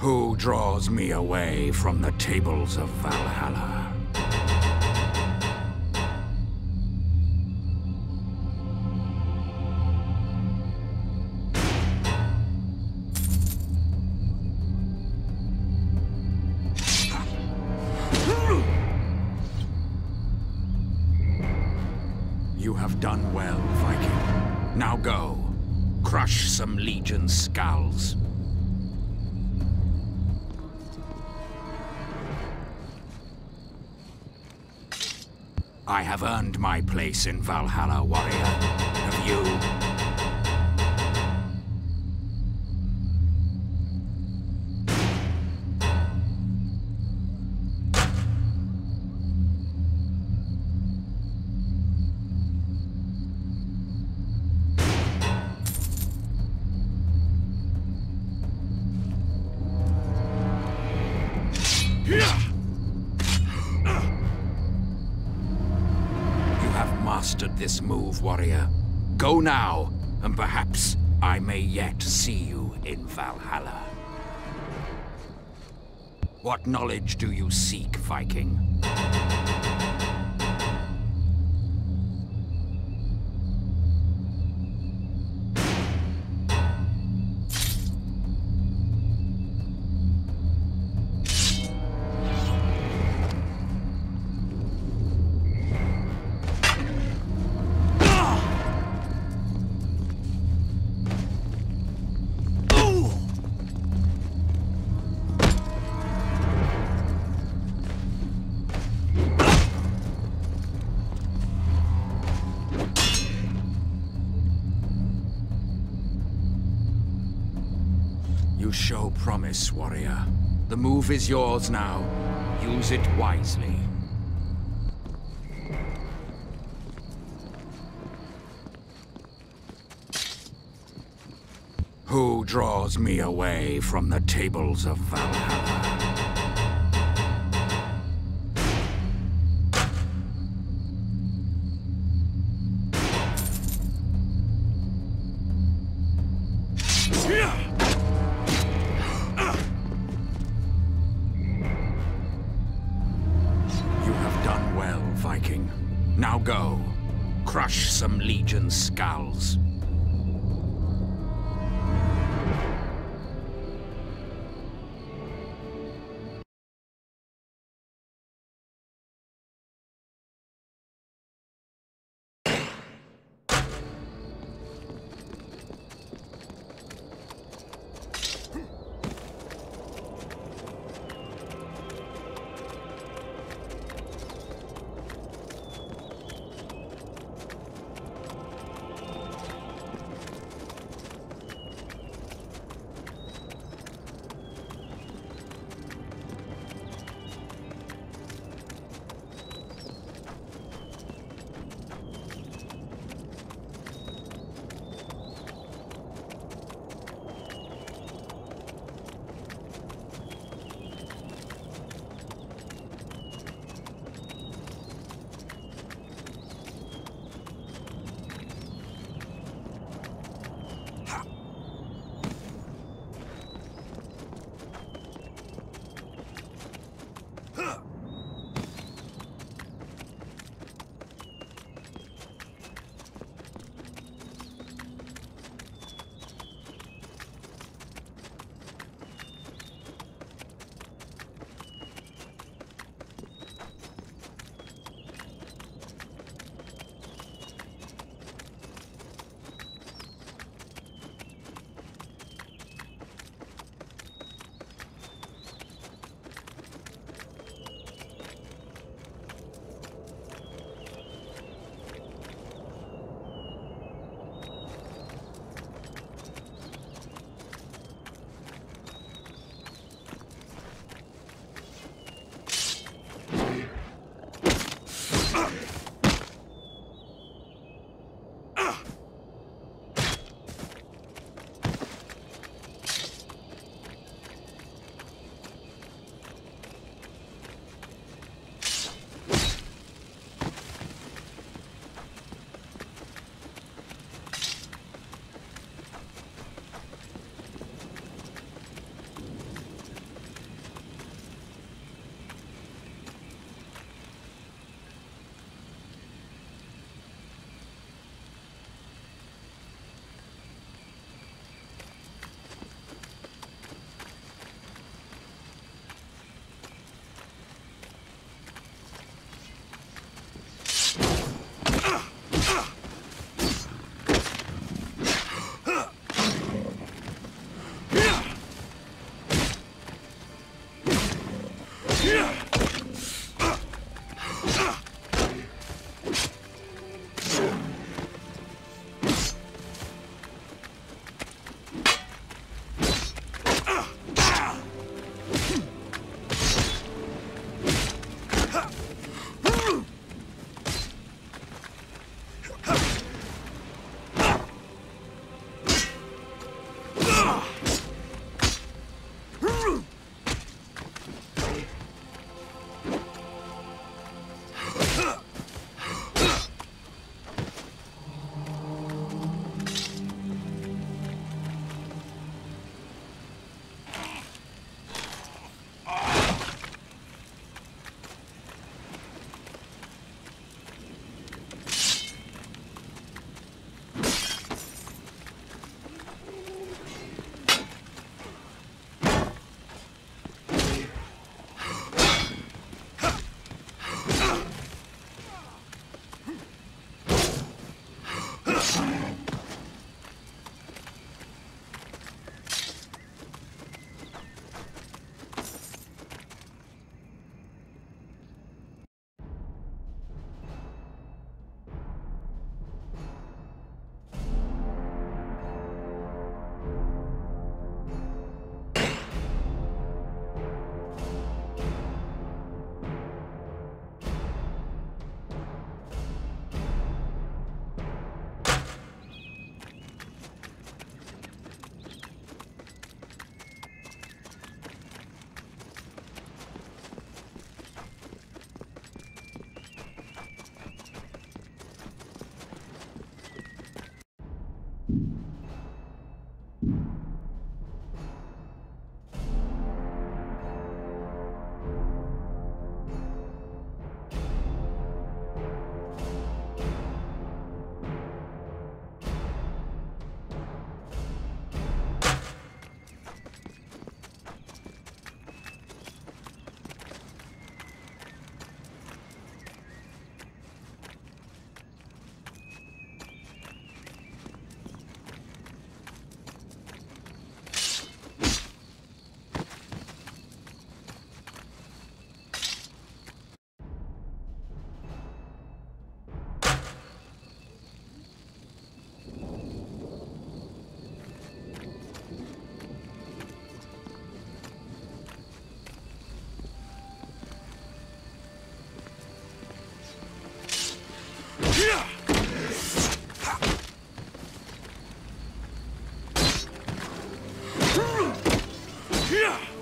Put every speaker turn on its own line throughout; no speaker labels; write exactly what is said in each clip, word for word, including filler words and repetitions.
Who draws me away from the tables of Valhalla? You have done well, Viking. Now go. Crush some Legion skulls. I have earned my place in Valhalla, warrior. Have you? This move, warrior. Go now, and perhaps I may yet see you in Valhalla. What knowledge do you seek, Viking? Show promise, warrior. The move is yours now. Use it wisely. Who draws me away from the tables of Valhalla? Now go. Crush some Legion skulls.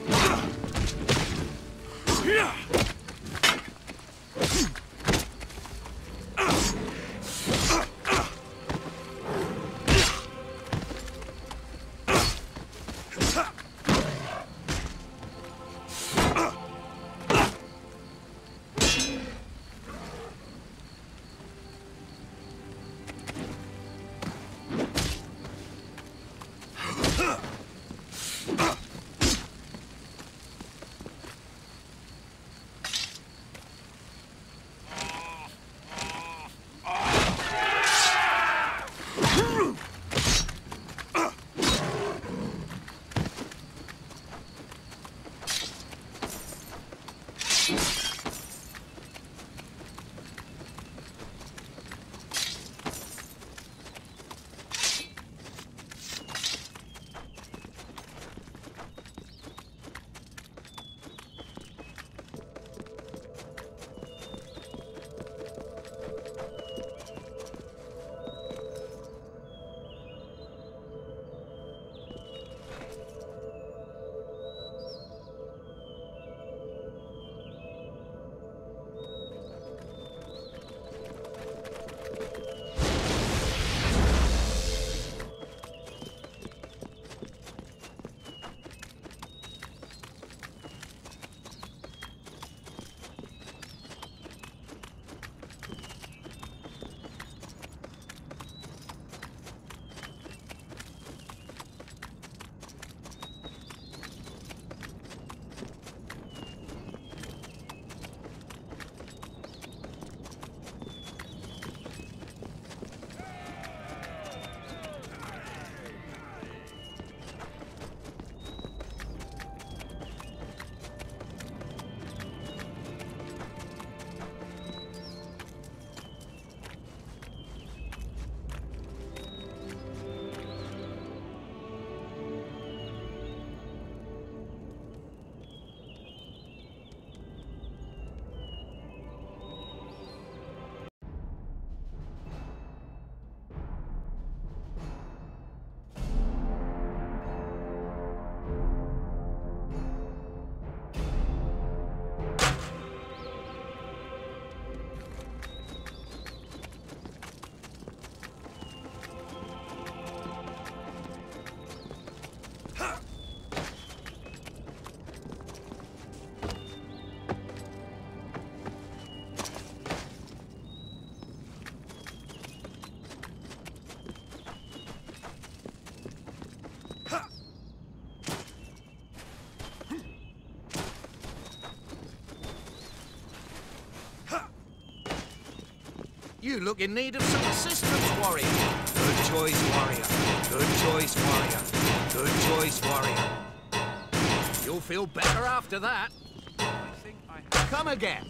You look in need of some assistance, warrior. Good choice, warrior. Good choice, warrior. Good choice, warrior. You'll feel better after that. I think I have... Come again.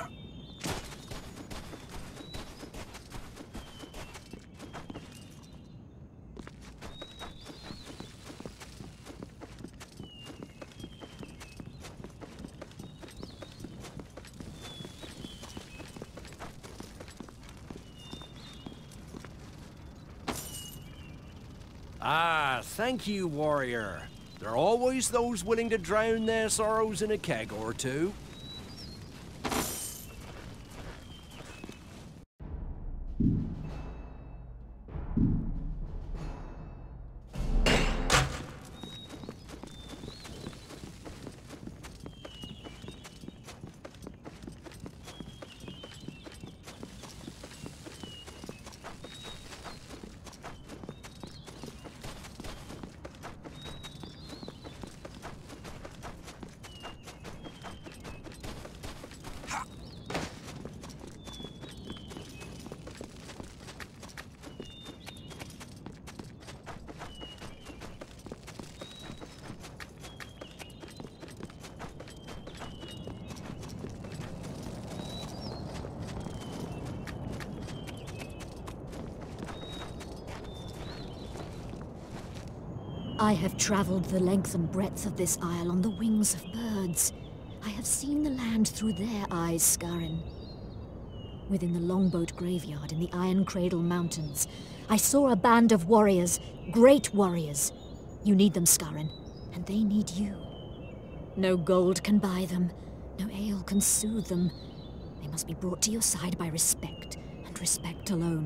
Ah, thank you, warrior. There are always those willing to drown their sorrows in a keg or two.
I have traveled the length and breadth of this isle on the wings of birds. I have seen the land through their eyes, Skarin. Within the Longboat graveyard in the Iron Cradle Mountains, I saw a band of warriors, great warriors. You need them, Skarin, and they need you. No gold can buy them. No ale can soothe them. They must be brought to your side by respect, and respect alone.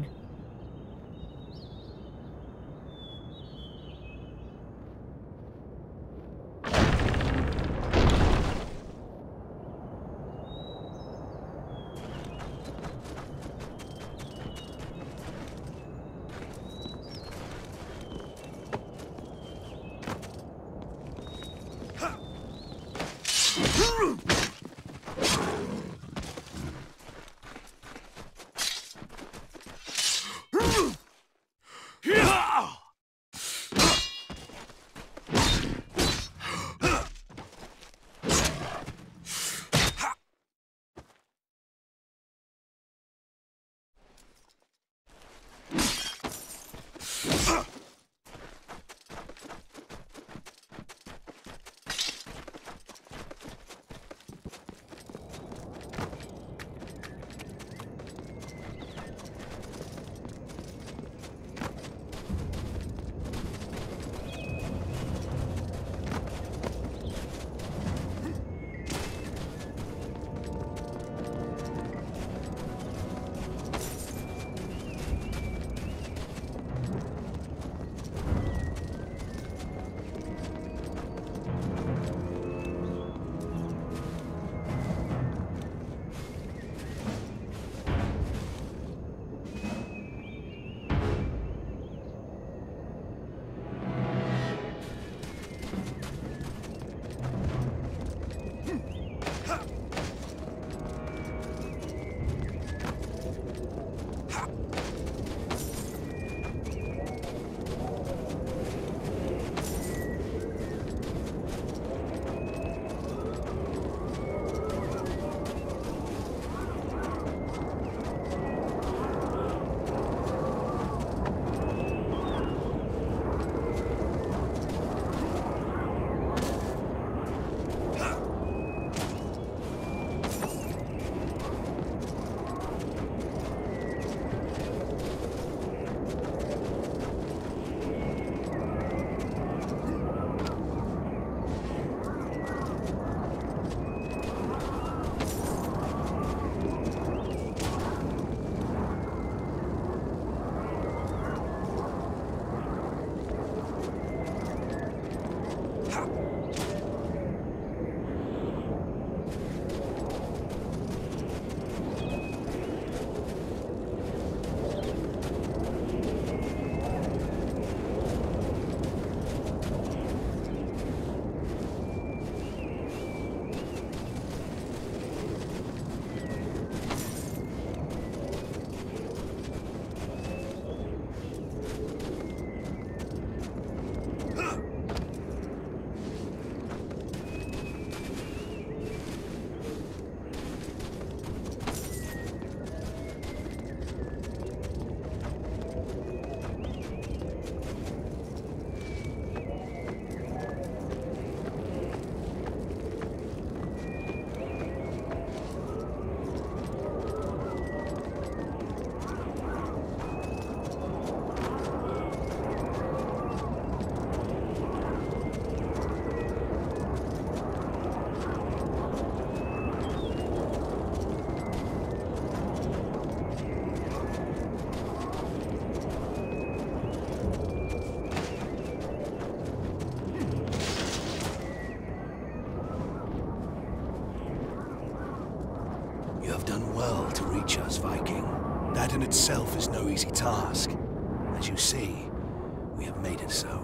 Us, Viking. That in itself is no easy task. As you see, we have made it so.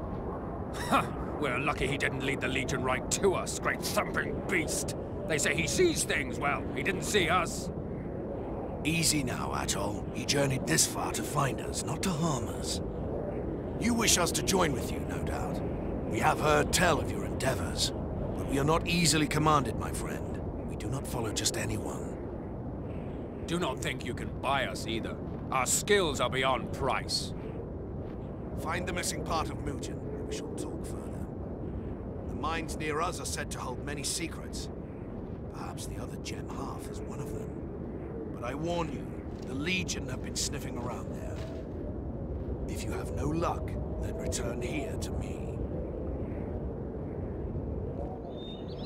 Huh! We're lucky he didn't lead the Legion right to us, great thumping beast! They say he sees things, well, he didn't see us.
Easy now, Atol. He journeyed this far to find us, not to harm us. You wish us to join with you, no doubt. We have heard tell of your endeavors, but we are not easily commanded, my friend. We do not follow just anyone.
Do not think you can buy us either. Our skills are beyond price.
Find the missing part of Mugen, and we shall talk further. The mines near us are said to hold many secrets. Perhaps the other gem half is one of them. But I warn you, the Legion have been sniffing around there. If you have no luck, then return here to me.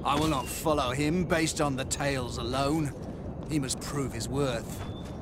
I will not follow him based on the tales alone. He must prove his worth.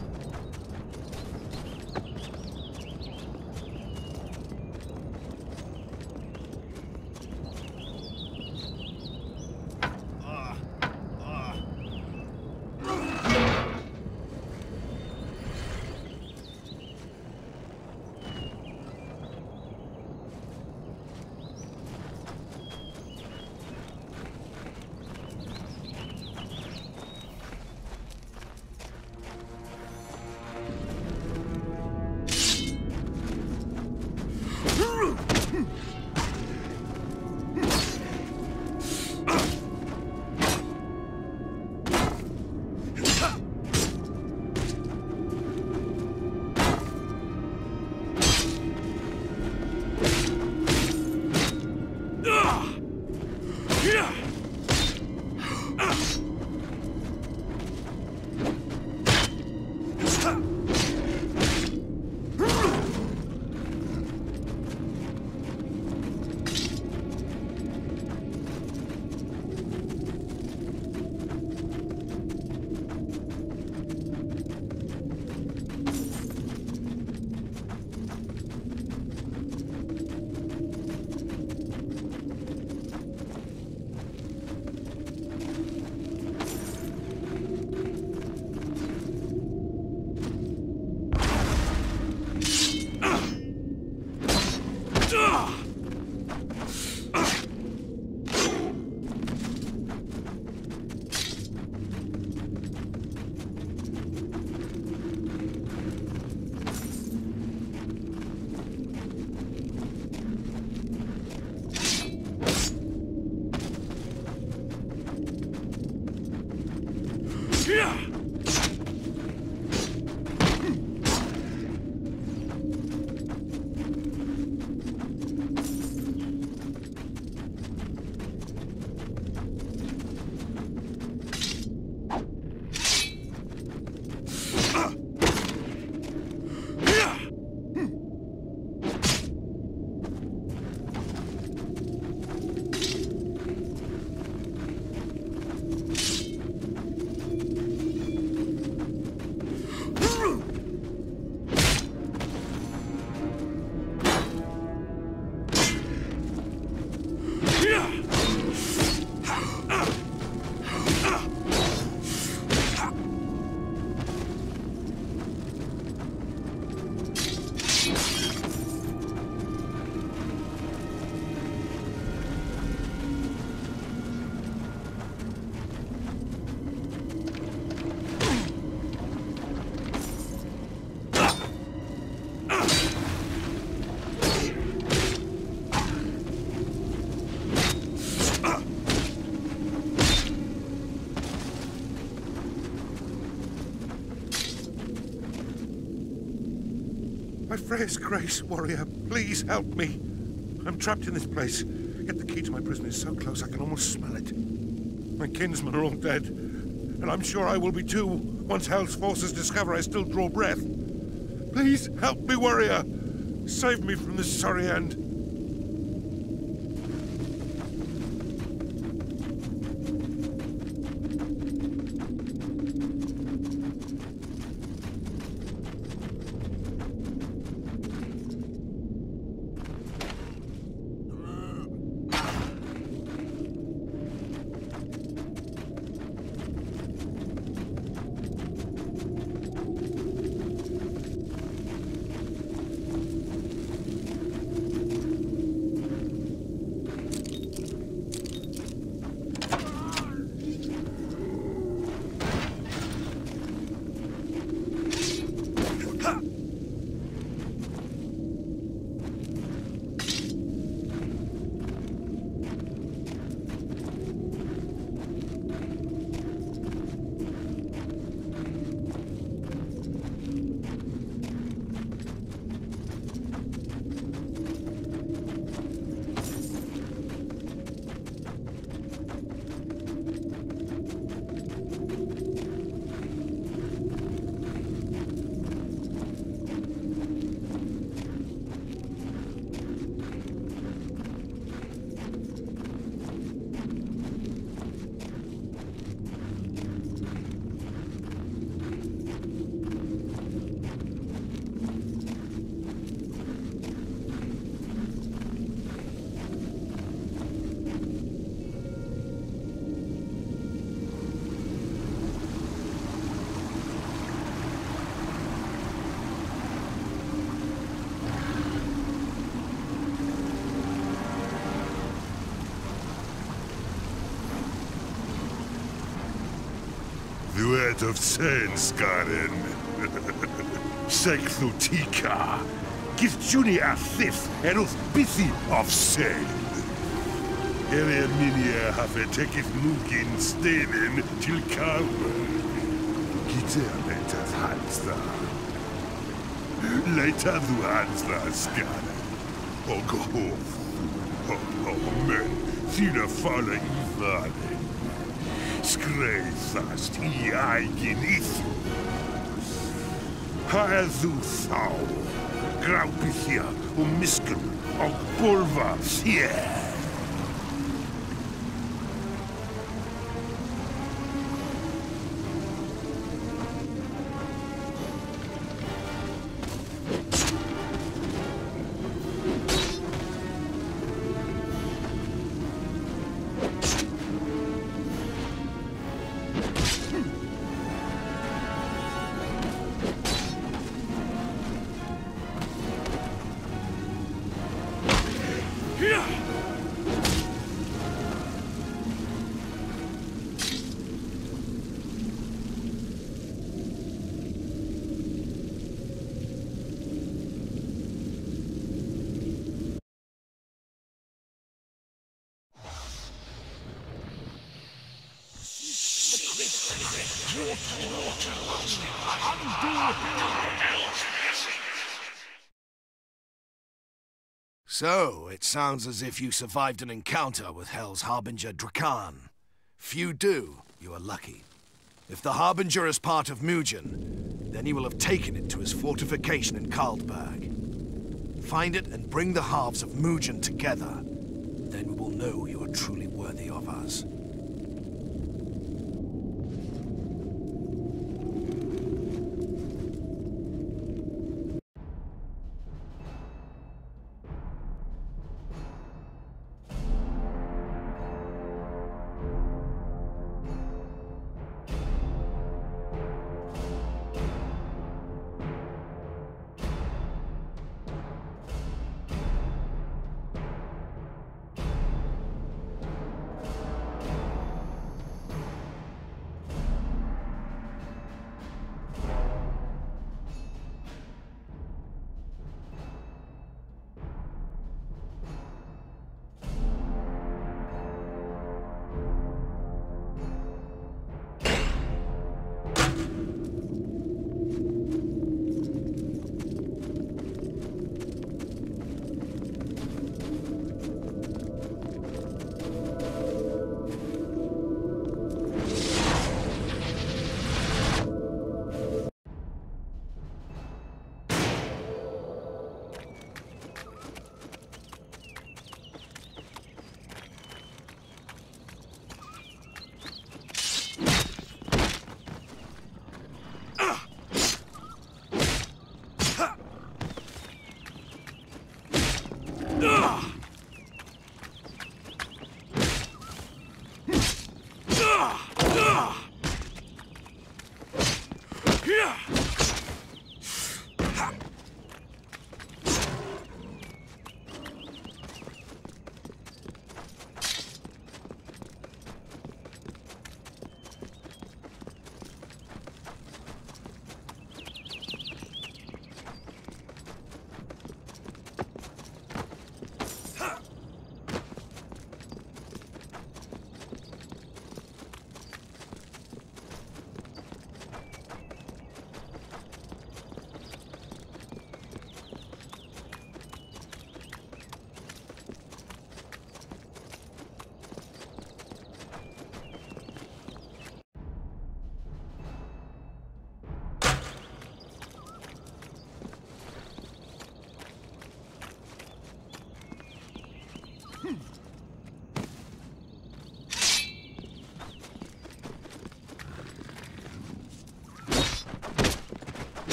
Freya's grace, warrior, please help me. I'm trapped in this place, yet the key to my prison is so close I can almost smell it. My kinsmen are all dead, and I'm sure I will be too once Hell's forces discover I still draw breath. Please help me, warrior. Save me from this sorry end. word of sen, Skarin. Seklutika. Githjuni a thith eruth bithi of sen. Ere minia hafe tekith mugin stenen til kalber. Giternet as Hansta. Later du Hansta, Skarin. Og hof. Og men, thina falla i vaden. Skreithast i egen ithur. Hael þú þá, grápithia og miskunn og bólfa þér.
So, it sounds as if you survived an encounter with Hell's Harbinger Drakan. Few do. You are lucky. If the Harbinger is part of Mugen, then he will have taken it to his fortification in Kaldberg. Find it and bring the halves of Mugen together. Then we will know you are truly worthy of us.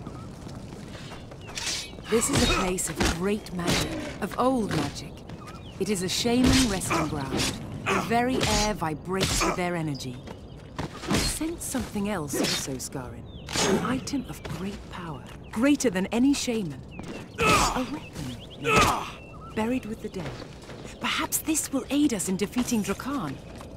This is a place of great magic, of old magic. It is a shaman resting ground. The very air vibrates with their energy. I sense something else also, Skarin. An item of great power. Greater than any shaman. A weapon, maybe, buried with the dead. Perhaps this will aid us in defeating Drakan.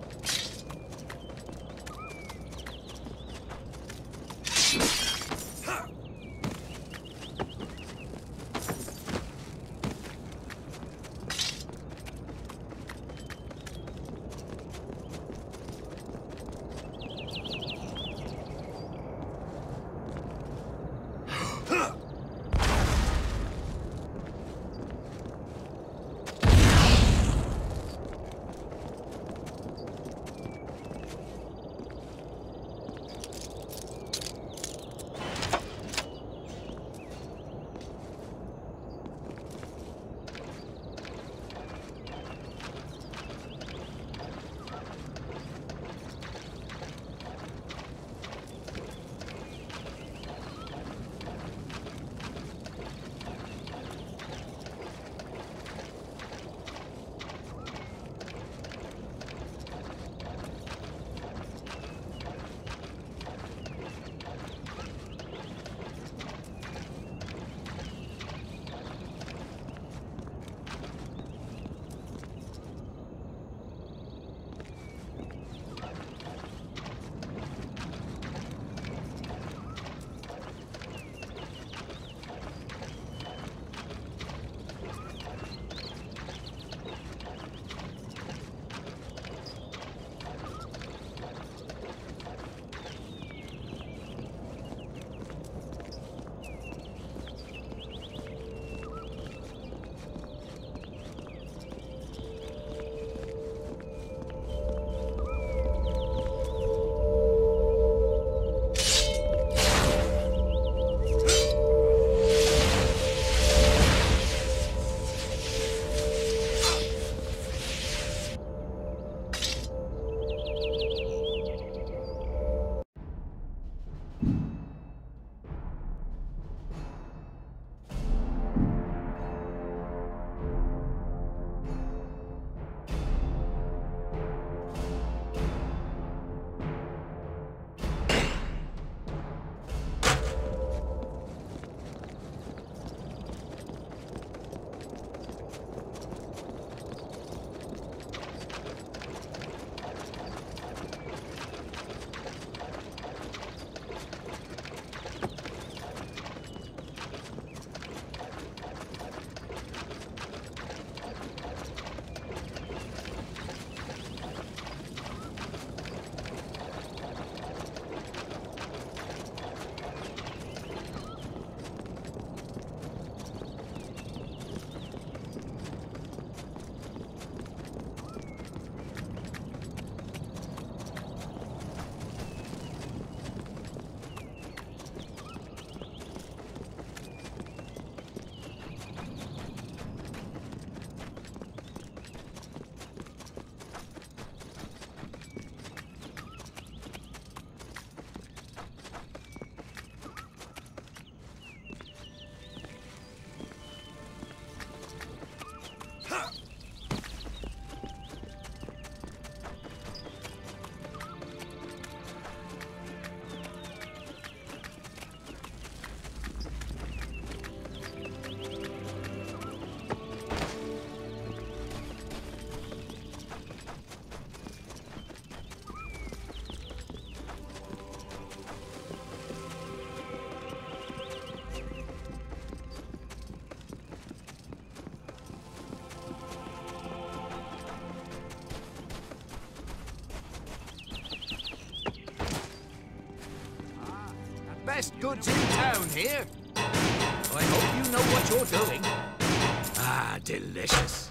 Best goods in town here. I hope you know what you're doing. Ah, delicious.